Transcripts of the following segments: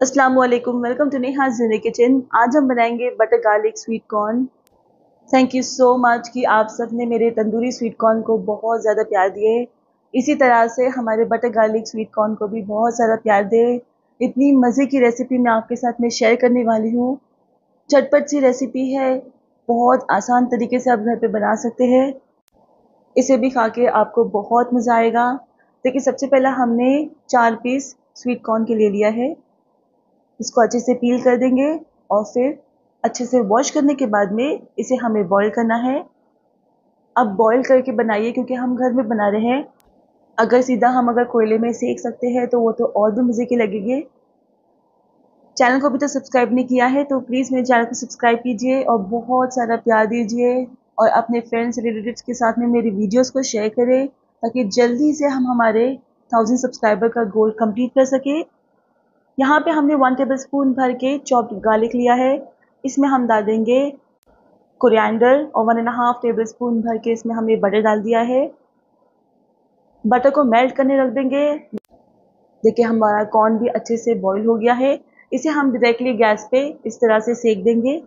अस्सलाम वालेकुम, welcome to नेहाज़ ज़िंदगी किचन। आज हम बनाएंगे butter garlic sweet corn. Thank you so much कि आप सब ने मेरे तंदूरी स्वीट कॉर्न को बहुत ज़्यादा प्यार दिए। इसी तरह से हमारे बटर गार्लिक स्वीट कॉर्न को भी बहुत ज़्यादा प्यार दे। इतनी मज़े की रेसिपी मैं आपके साथ में शेयर करने वाली हूँ। झटपट सी रेसिपी है, बहुत आसान तरीके से आप घर पे बना सकते हैं। इसे भी खा के आपको बहुत मज़ा आएगा। देखिए, सबसे पहला हमने 4 पीस स्वीट कॉर्न के ले लिया है। इसको अच्छे से पील कर देंगे और फिर अच्छे से वॉश करने के बाद में इसे हमें बॉईल करना है। अब बॉईल करके बनाइए क्योंकि हम घर में बना रहे हैं। अगर सीधा हम कोयले में सेक सकते हैं तो वो तो और भी मज़े के लगेंगे। चैनल को अभी तो सब्सक्राइब नहीं किया है तो प्लीज़ मेरे चैनल को सब्सक्राइब कीजिए और बहुत सारा प्यार दीजिए और अपने फ्रेंड्स रिलेटिव्स के साथ में मेरी वीडियोस को शेयर करें ताकि जल्दी से हम हमारे 1000 सब्सक्राइबर का गोल कंप्लीट कर सके। यहाँ पे हमने 1 टेबलस्पून भर के चॉप्ड गार्लिक लिया है। इसमें हम डाल देंगे कोरिएंडर और 1.5 टेबलस्पून भर के इसमें हमने बटर डाल दिया है। बटर को मेल्ट करने रख देंगे। देखिए, हमारा कॉर्न भी अच्छे से बॉईल हो गया है। इसे हम डायरेक्टली गैस पे इस तरह से सेक देंगे।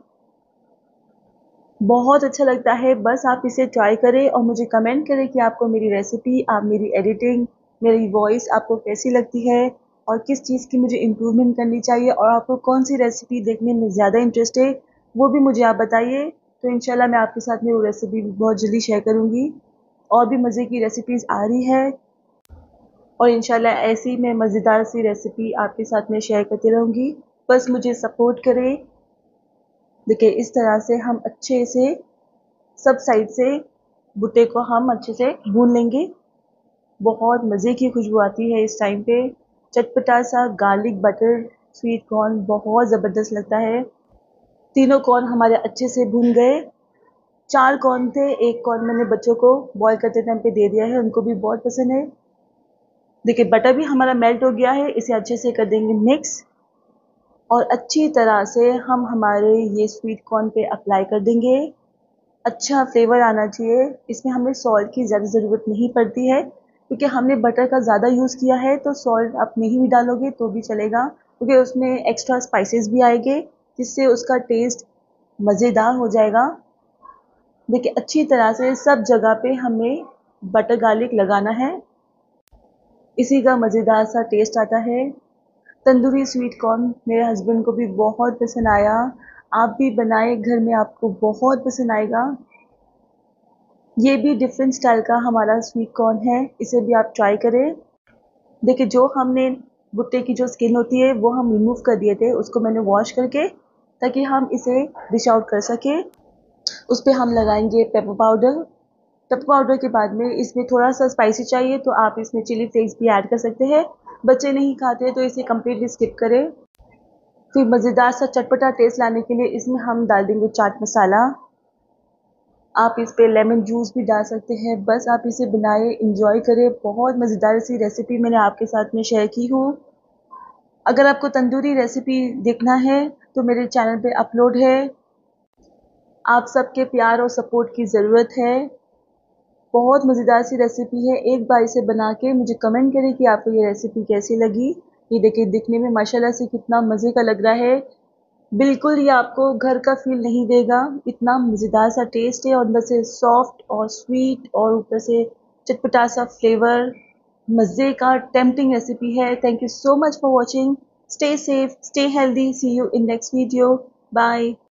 बहुत अच्छा लगता है, बस आप इसे ट्राई करें और मुझे कमेंट करें कि आपको मेरी रेसिपी, आप मेरी एडिटिंग, मेरी वॉइस आपको कैसी लगती है और किस चीज़ की मुझे इम्प्रूवमेंट करनी चाहिए और आपको कौन सी रेसिपी देखने में ज़्यादा इंटरेस्ट है, वो भी मुझे आप बताइए। तो इंशाल्लाह मैं आपके साथ में वो रेसिपी बहुत जल्दी शेयर करूँगी। और भी मज़े की रेसिपीज़ आ रही है और इंशाल्लाह ऐसी मैं मज़ेदार सी रेसिपी आपके साथ में शेयर करती रहूँगी। बस मुझे सपोर्ट करें। देखिए, इस तरह से हम अच्छे से सब साइड से भुट्टे को हम अच्छे से भून लेंगे। बहुत मज़े की खुशबू आती है इस टाइम पे। चटपटा सा गार्लिक बटर स्वीट कॉर्न बहुत ज़बरदस्त लगता है। तीनों कॉर्न हमारे अच्छे से भून गए। 4 कॉर्न थे, 1 कॉर्न मैंने बच्चों को बॉईल करते टाइम पे दे दिया है, उनको भी बहुत पसंद है। देखिए, बटर भी हमारा मेल्ट हो गया है। इसे अच्छे से कर देंगे मिक्स और अच्छी तरह से हम हमारे ये स्वीट कॉर्न पे अप्लाई कर देंगे। अच्छा फ्लेवर आना चाहिए। इसमें हमें सॉल्ट की ज़्यादा ज़रूरत नहीं पड़ती है क्योंकि हमने बटर का ज़्यादा यूज़ किया है, तो सॉल्ट आप नहीं भी डालोगे तो भी चलेगा क्योंकि उसमें एक्स्ट्रा स्पाइसेस भी आएंगे जिससे उसका टेस्ट मज़ेदार हो जाएगा। देखिए, अच्छी तरह से सब जगह पे हमें बटर गार्लिक लगाना है। इसी का मज़ेदार सा टेस्ट आता है। तंदूरी स्वीट कॉर्न मेरे हस्बैंड को भी बहुत पसंद आया। आप भी बनाए घर में, आपको बहुत पसंद आएगा। ये भी डिफरेंट स्टाइल का हमारा स्वीट कॉर्न है, इसे भी आप ट्राई करें। देखिए, जो हमने भुट्टे की जो स्किन होती है वो हम रिमूव कर दिए थे, उसको मैंने वॉश करके ताकि हम इसे डिश आउट कर सके। उस पर हम लगाएंगे पेपर पाउडर। पेपर पाउडर के बाद में इसमें थोड़ा सा स्पाइसी चाहिए तो आप इसमें चिली फ्लेक्स भी ऐड कर सकते हैं। बच्चे नहीं खाते तो इसे कम्प्लीटली स्किप करें। फिर मज़ेदार सा चटपटा टेस्ट लाने के लिए इसमें हम डाल देंगे चाट मसाला। आप इस पे लेमन जूस भी डाल सकते हैं। बस आप इसे बनाएं, इंजॉय करें। बहुत मज़ेदार सी रेसिपी मैंने आपके साथ में शेयर की हूँ। अगर आपको तंदूरी रेसिपी देखना है तो मेरे चैनल पे अपलोड है। आप सबके प्यार और सपोर्ट की ज़रूरत है। बहुत मज़ेदार सी रेसिपी है। एक बार इसे बना के मुझे कमेंट करें कि आपको ये रेसिपी कैसी लगी। ये देखिए, दिखने में माशाल्लाह से कितना मज़े का लग रहा है। बिल्कुल ये आपको घर का फील नहीं देगा, इतना मज़ेदार सा टेस्ट है और अंदर से सॉफ्ट और स्वीट और ऊपर से चटपटा सा फ्लेवर। मज़े का टेम्पटिंग रेसिपी है। Thank you so much for watching. Stay safe, stay healthy. See you in next video. Bye.